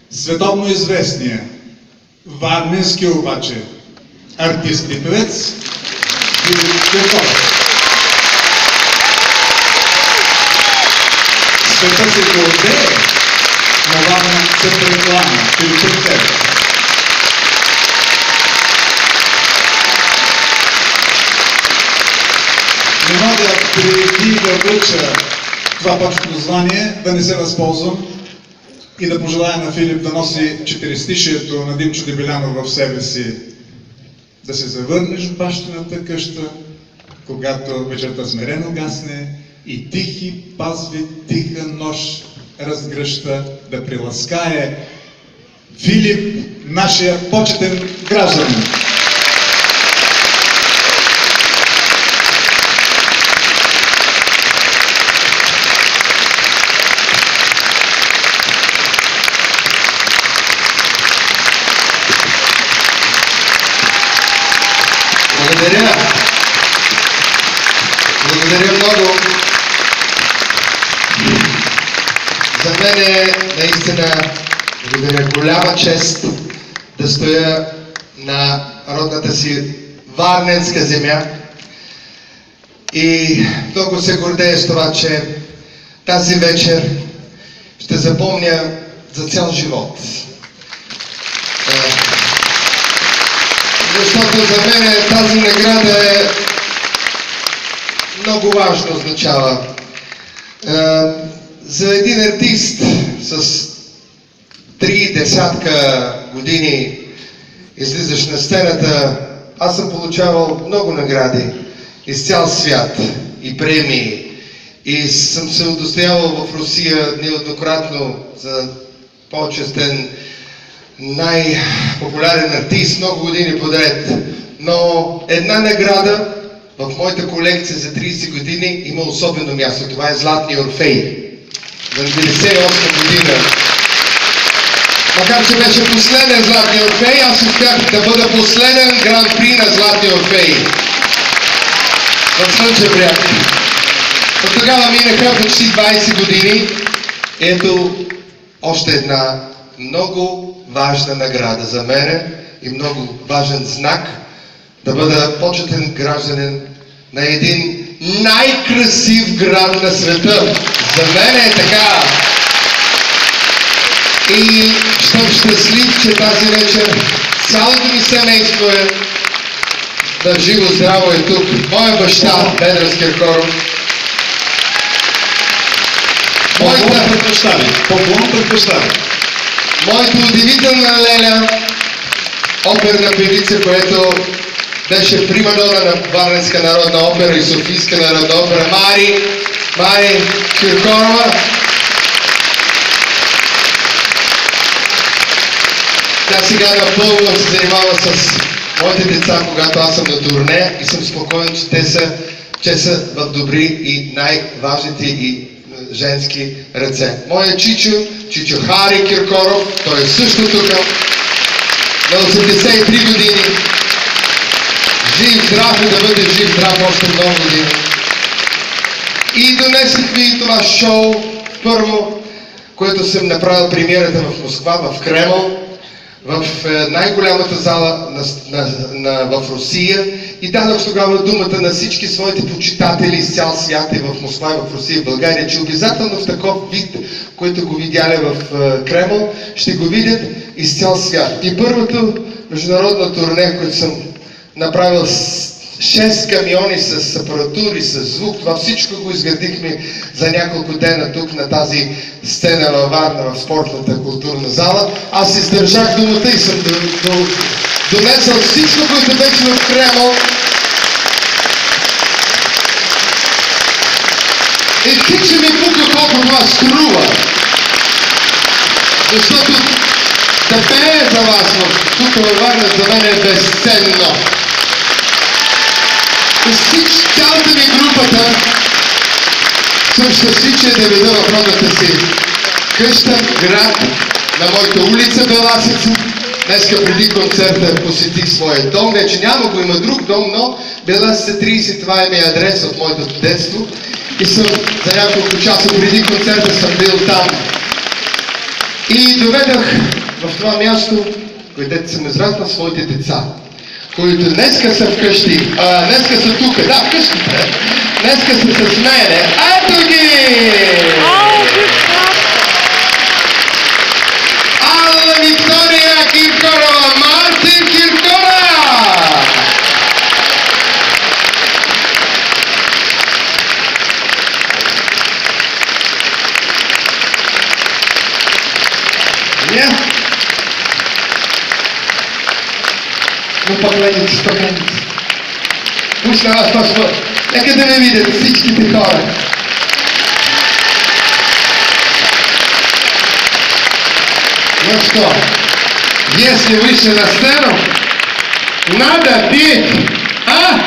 Световно известния, варненски обаче, артист и певец Филип Киркоров. Светът се гордее, но Варна се прекланя. Филип Киркоров. Не мога преди да връча това почетно звание, да не се възползвам и да пожелая на Филип да носи четиристишието на Димчо Дебелянов в себе си. Да се завърнеш в бащината къща, когато вечерта смирено гасне и тихи пазви, тиха нощ разгръща, да приласкае Филип, нашия почетен гражданин. Благодаря. Благодаря много. За мен е наистина голяма чест да стоя на родната си варненска земя и много се гордея с това, че тази вечер ще запомня за цял живот. Защото за мен тази награда е много важно означава. За един артист с 30 години излизаш на сцената, аз съм получавал много награди из цял свят и премии. И съм се удостоявал в Русия неоднократно за почестен най-популярен артист много години подред. Но една награда в моята колекция за 30 години има особено място. Това е Златния Орфей. За 1998 година. Макар че беше последен Златния Орфей, аз успях да бъда последен гран-при на Златния Орфей. В Слънчев бряг. От тогава минаха почти 20 години. Ето още една много важна награда за мене и много важен знак да бъда почетен гражданин на един най-красив град на света. За мен е така. И съм щастлив, че тази вечер цялото ми семейство е да живо здраво е тук. Моя баща, Ведрен Киркоров. Поклон предпостави. Моята удивителна Леля, оперна певица, която беше примадона на Варненска народна опера и Софийска народна опера, Мари Киркорова. Тя сега напълно се занимава с моите деца, когато аз съм на турне и съм спокоен, че са в добри и най-важните и женски ръце. Моя Чичо Хари Киркоров, той е също тук, на 83 години. Жив, здрав и да бъде жив, здрав още много години. И донесох ви това шоу, първо, което съм направил премиерата в Москва, в Кремъл, в най-голямата зала в Русия и дадох тогава думата на всички своите почитатели из цял свят и в Москва, и в Русия, и в България, че обязателно в такъв вид, който го видяли в Кремъл, ще го видят из цял свят. И първото международно турне, което съм направил 6 камиони с апаратури, с звук, това всичко го изградихме за няколко дена тук на тази сцена във Варна, в спортната културна зала. Аз издържах думата и съм донесъл всичко, което беше в Кремъл. И хич ми пука колко това струва. Защото да пее за вас тук във Варна за мен е безценно. Цялата ми групата съм щастлив, че да видя в родната си къща, град, на моята улица Беласица. Днеска преди концерта посетих своя дом. Вече няма го, има друг дом, но Беласица 30, това е ми адрес от моето детство. И съм за няколко часа преди концерта съм бил там. И доведох в това място, където съм израснал своите деца, които днеска са вкъщи, днеска са тук, да, вкъщите, днеска са с мене. Ето ги! Алла Виктория Киркорова, Мартин Киркора! Не? Но пакленици, пакленици. Пусть на вас това. Нека да ме видят всичките хора. Ну что, если вышли на сцену, надо петь, а?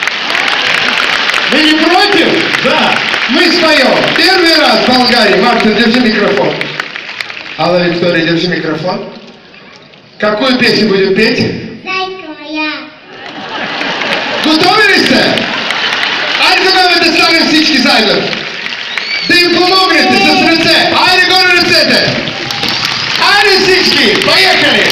Вы не против? Да. Мы споем. Первый раз в Болгарии. Мартин, держи микрофон. Алла Виктория, держи микрофон. Какую песню будем петь? Зайка моя. Готови ли сте? Айде да станем всички заедно. Да им помогнете с ръце. Айде горе ръцете. Айде всички. Поехали.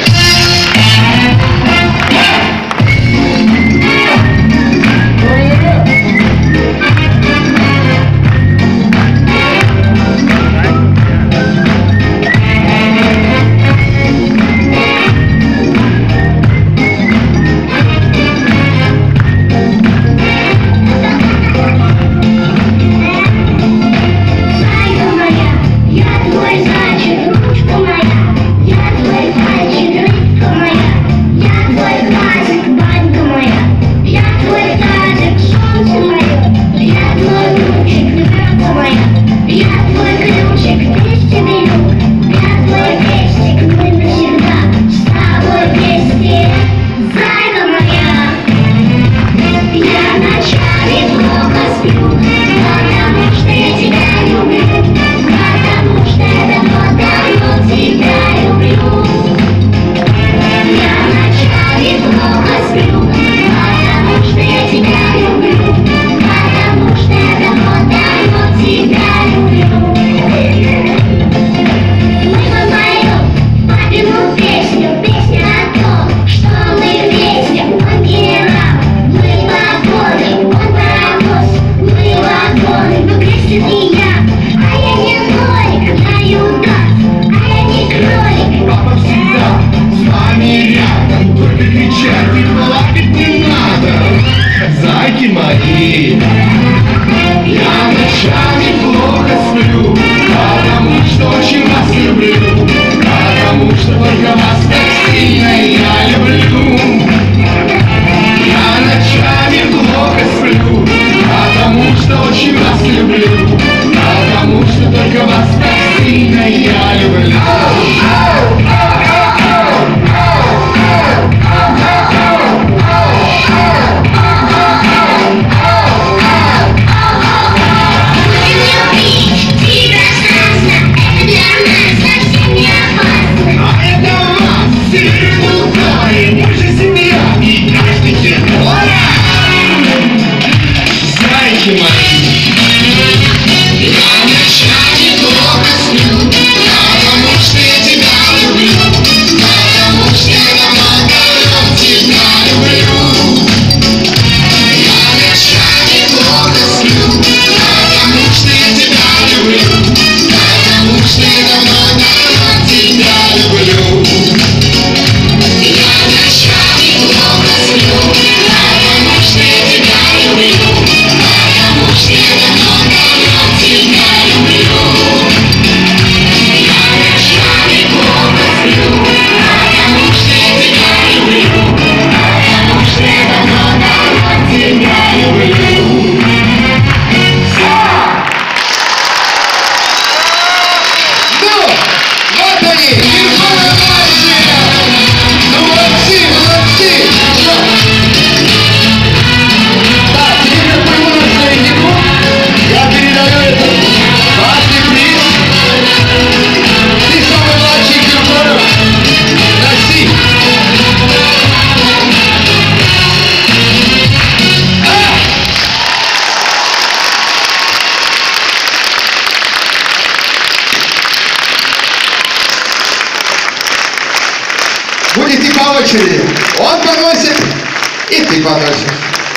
Будете по очереди. Он поносит, и ты поносишь.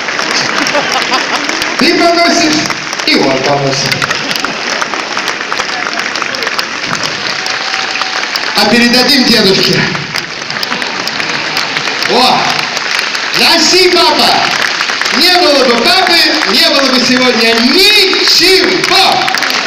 Ты поносишь, и он поносит. А передадим дедушке. О! Носи, папа! Не было бы папы, не было бы сегодня ничего!